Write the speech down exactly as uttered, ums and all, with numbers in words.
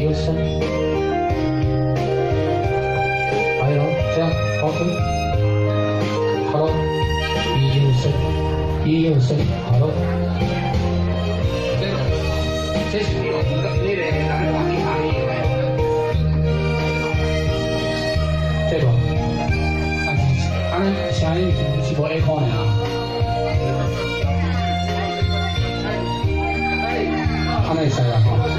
右伸，还有这样高伸，好了，一右伸，一右伸，好了。这个，这是你个你的咱们放一下的。这个，但是俺们声音是是无 echo 呢。安尼使啦吼。